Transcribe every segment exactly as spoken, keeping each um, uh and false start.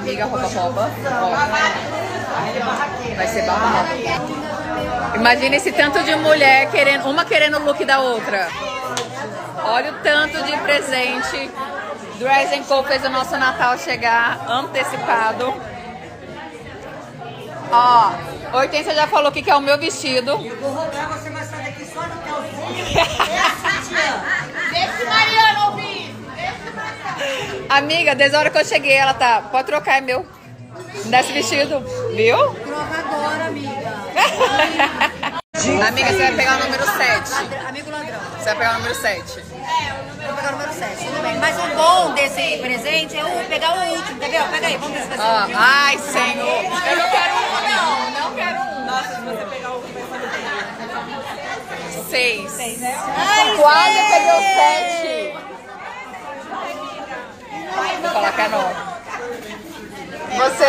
amiga rouba-rouba. Vai ser babado. Imagina esse tanto de mulher querendo, uma querendo o look da outra. Olha o tanto de presente. Dress and Co fez o nosso Natal chegar antecipado. Ó, Hortência já falou que quer o meu vestido. Eu vou roubar, você vai sair daqui só no calzinho. Deixa Mariana ouvir. Amiga, desde a hora que eu cheguei, ela tá. Pode trocar, é meu. Me dá esse vestido, viu? Troca agora, amiga. Amiga, você vai pegar o número sete. Amigo ladrão. Você vai pegar o número sete. Vou pegar o número sete, tudo bem. Mas o bom desse presente é o pegar o último, quer ver? Pega aí, vamos ver se vai ser o último. Ai, Senhor. Eu não quero um, não. Não quero um. Nossa, se você pegar o último, vai ser Seis. seis, né? Ai, Quase seis. peguei o sete. Vou falar que é nove. Você?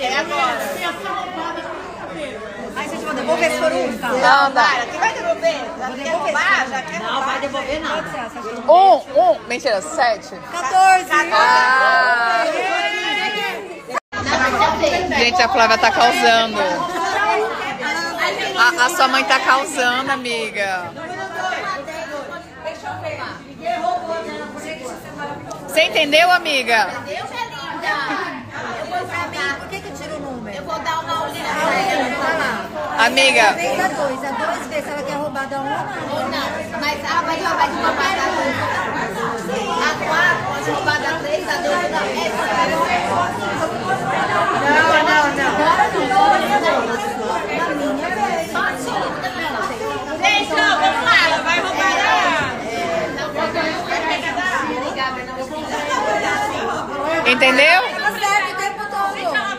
Aí vocês vão devolver se for o último, tá? Não, dá. Quem vai devolver? Já quer roubar? Já quer Não roubar? vai devolver nada. Um, um. Mentira, sete. quatorze. Ah. Gente, a Flávia tá causando. A, a sua mãe tá causando, amiga. Você entendeu, amiga? Deus é linda. Eu vou pra mim. Por que que tira o número? Eu vou dar uma olhada. Tá lá. Amiga. Vez a dois. A dois vezes se ela quer roubar da um ou não. Ou não. Mas ela pode roubar de roubar da dois. A quatro pode roubar da três, a dois da Não, não, não. Gente, ó, vamos lá. Ela vai roubar da... Entendeu? Tá certo o tempo todo.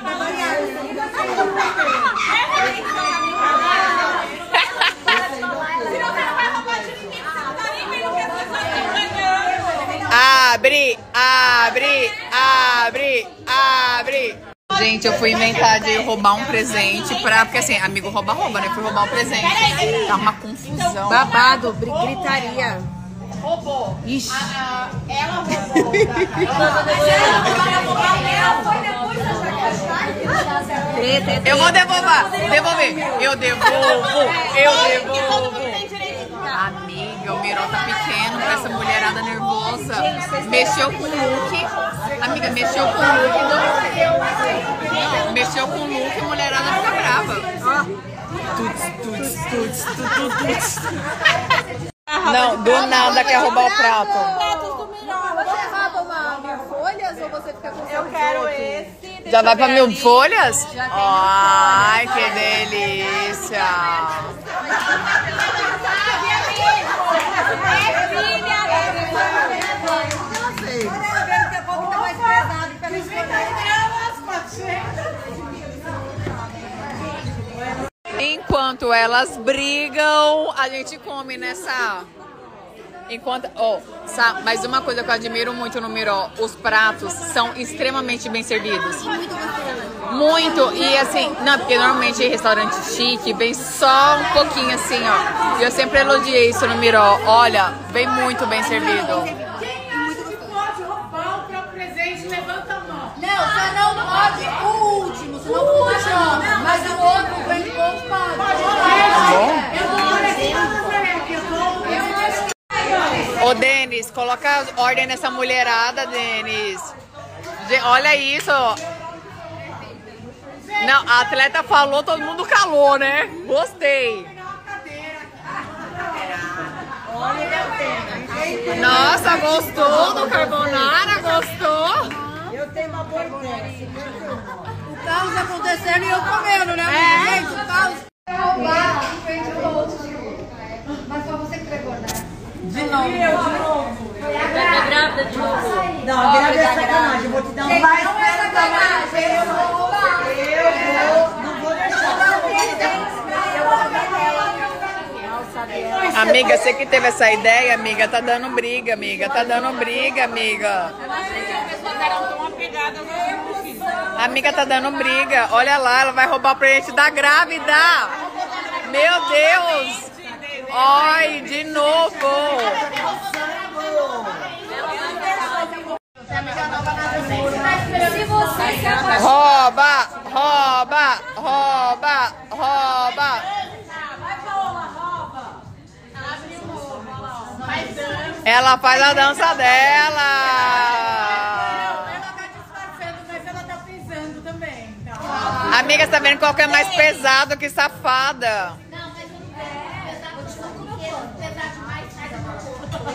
Abre, abre, abre, abre. Gente, eu fui inventar de roubar um presente pra... Porque assim, amigo rouba, rouba, né? Fui roubar um presente. Tá uma confusão. Babado, gritaria. Roubou. Ixi. A- a- ela roubou. Eu vou devolver, devolver. Eu devolvo, eu devolvo. Amiga, o Miró tá pequeno pra essa mulherada nervosa. Mexeu com o look. Amiga, mexeu com o look. Não. Mexeu com o look, a mulherada fica brava. Tuts, tuts, tuts, tuts, tuts. Não, do nada quer roubar o prato. Você rouba uma mil folhas ou você fica com Eu quero esse. Já vai pra mil folhas? Ai, que delícia. Enquanto elas brigam, a gente come nessa... Enquanto... Oh, sabe, mas uma coisa que eu admiro muito no Miró, os pratos são extremamente bem servidos. Muito. E assim, não, porque normalmente em restaurante chique vem só um pouquinho assim, ó. E eu sempre elogiei isso no Miró. Olha, vem muito bem servido. Pode roubar o próprio presente, levanta a mão. Não, você não pode o último, senão pode. Mas o outro, o grande ponto, pode. Eu vou começar a fazer aqui. Eu vou... Ô, Denis, coloca ordem nessa mulherada, Denis. Ge- Olha isso. Não, a atleta falou, todo mundo calou, né? Gostei. Nossa, gostou do carbonara? Gostou? Eu tenho uma boa ideia. O caos acontecendo e eu comendo, né? É. Gente, o caos. Roubar, frente ao outro. Mas foi você que pegou, né? De novo. Eu, de novo. Foi a grávida de novo. Não, a grávida é sacanagem, eu vou te dar um Gente, mais. não é sacanagem, eu vou roubar. Eu vou, não vou deixar. Amiga, você que teve essa ideia, amiga, tá dando briga, amiga. Tá dando briga, amiga. Eu achei que as pessoas eram tão apegadas ao filho. A amiga tá dando briga. Olha lá, ela vai roubar o presente da grávida. Meu Deus. Ai, de novo. Se você Rouba, rouba, rouba, rouba. Ela faz a dança dela. Ela tá disfarçando, mas ela tá pisando também. Então. Amiga, você tá vendo qual que é mais pesado que safada? Não, mas não é. Pesar pesar demais, sai da mão.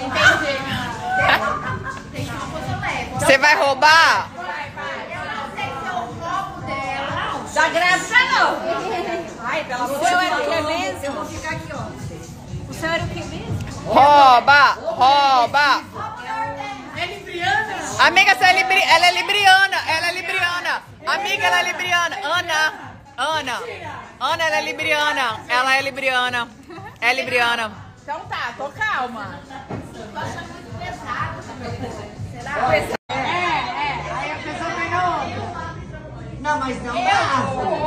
Tem uma coisa leve. Você vai roubar? Eu não sei se é o copo dela. Da grávida não. Ai, pela O seu era o que mesmo? Eu vou ficar aqui, ó. O seu era o que mesmo? Rouba, rouba. É libriana? Amiga, você é libri... ela é libriana, ela é libriana. Amiga, ela é libriana. Ana, Ana, Ana, ela é libriana. Ela é libriana. É libriana. Então tá, tô calma. Tô achando muito pesado. Será? É, é. Aí a pessoa ganhou. Não, mas não dá.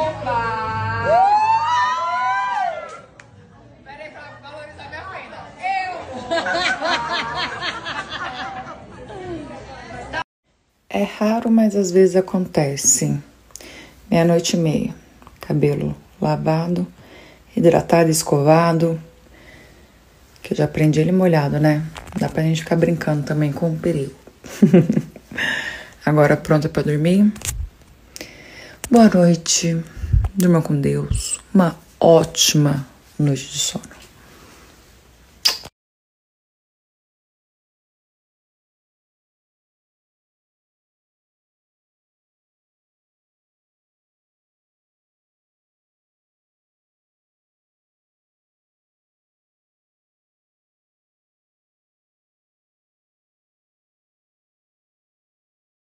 Peraí, pra valorizar minha renda. É raro, mas às vezes acontece. Meia-noite e meia. Cabelo lavado, hidratado, escovado. Que eu já aprendi ele molhado, né? Dá pra gente ficar brincando também com o perigo. Agora pronta pra dormir. Boa noite. Durma com Deus. Uma ótima noite de sono.